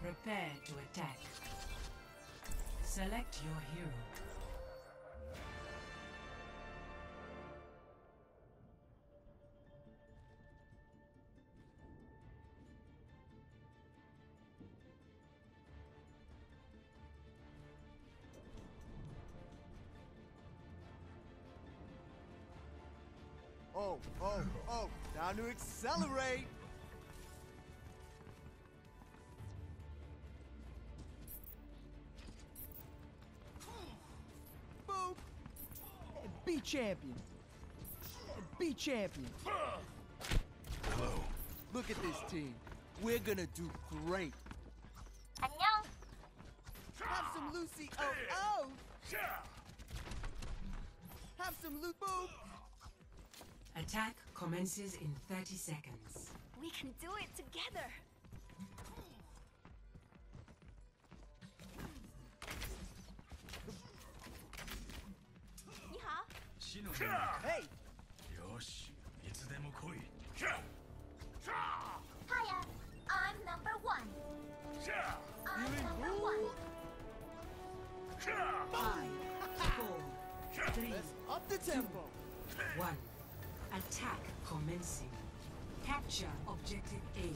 Prepare to attack. Select your hero. Oh, time to accelerate! Boop! Be champion! Be champion! Hello. Look at this team. We're gonna do great. 안녕. Have some Lucy oh! Have some Luke Boop! Attack commences in 30 seconds. We can do it together. Hey! よし、いつでも来い。 Hiya, I'm number one. I'm number one. 5, 4, 3, Let's up the tempo! 1. Attack commencing. Capture objective A.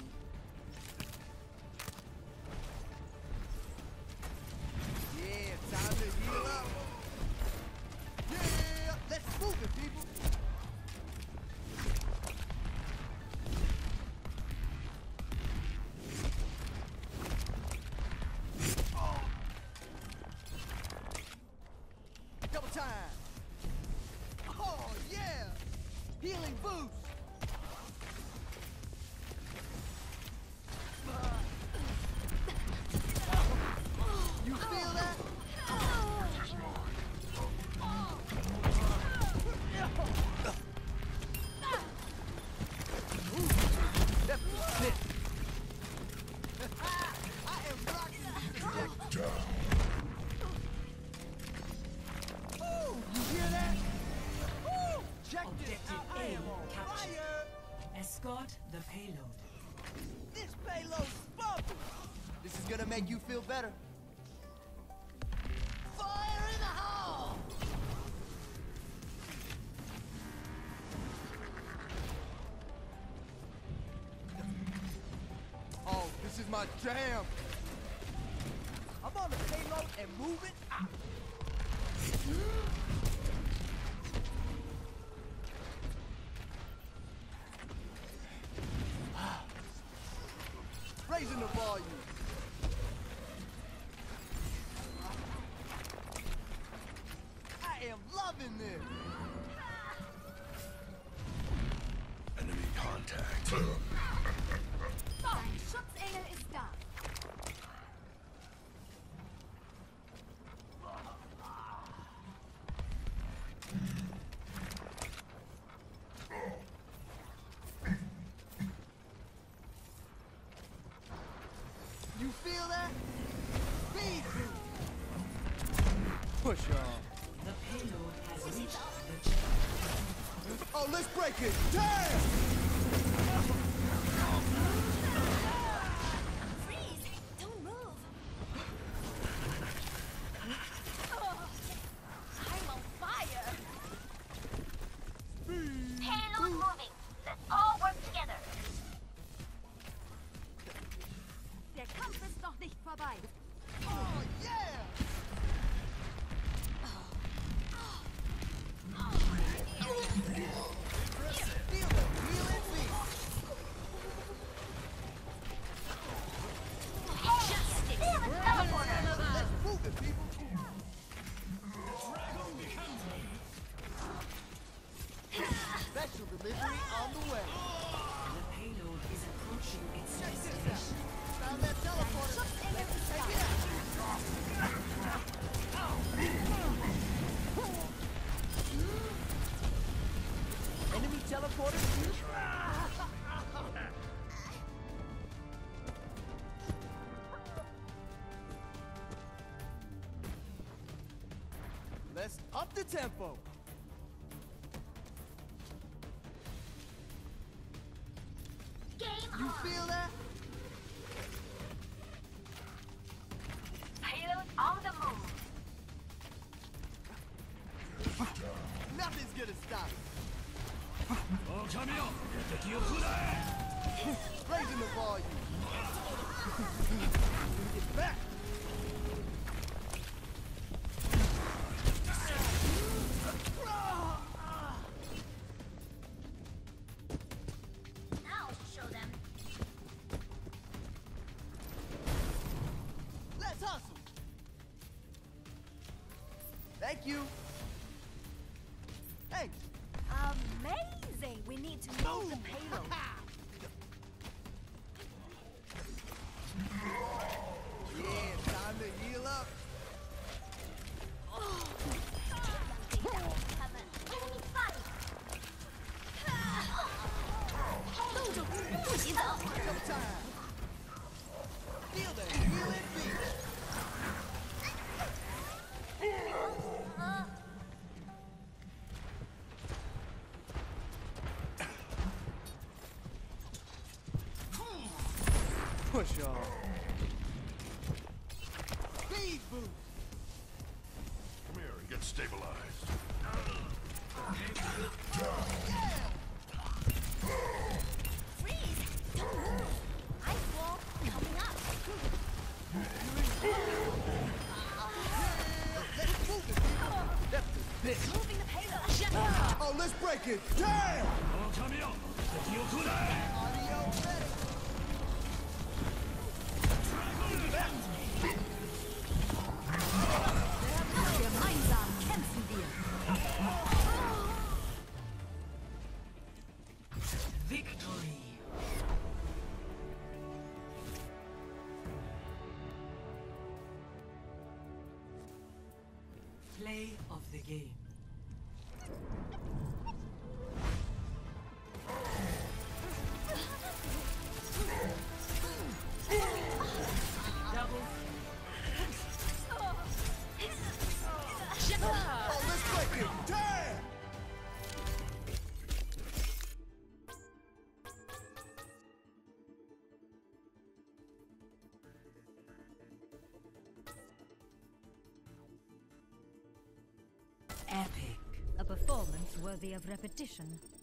Yeah, time to heal up! Yeah! Let's move it, people! Double time! Oh, yeah! Healing boost! You feel that? That fit. I am rocking this projector. Ooh, you hear that? Ooh, check this Objective out. I A am on captured. fire. Escort the payload. This payload's bumping. This is gonna make you feel better. Fire in the hole! Oh, this is my jam. I'm on the payload and moving out. Raising the volume. I am loving this. Enemy contact. Dein Schutzengel ist da. You feel that? Speed boost. Push on. The payload has reached the checkpoint. Oh, let's break it. Damn! Freeze! Don't move. I'm on fire. Payload moving. Let's all work together. Der Kampf ist noch nicht vorbei. Oh, yeah! Feel the healing beat. Hey, damn it, teleporter. Let's move it, people. Special delivery on the way. The payload is approaching its Check this destination. out. Found that teleporter. Schutzengel ist Take da. it out. Enemy teleporter. Let's up the tempo. Game You on. feel that? On the move. Nothing's gonna stop us. 狼よ敵を食らえ Raising the volume. Get back. Now show them. Let's hustle. Thank you. Thanks. Amazing! We need to move the payload. Yeah, time to heal up. Enemy spotted. 冻住，不许走！ Showtime. Feel the healing beat. Push off. Speed boost. Come here and get stabilized. Freeze! Don't move! Ice wall coming up. Let's move it. That's the bitch. Moving the payload. Oh, let's break it. Damn. 狼よ敵を食らえ Audio ready. Gemeinsam kämpfen wir. Victory. Play of the game. Double. Oh, let's break it. Damn. Epic. A performance worthy of repetition.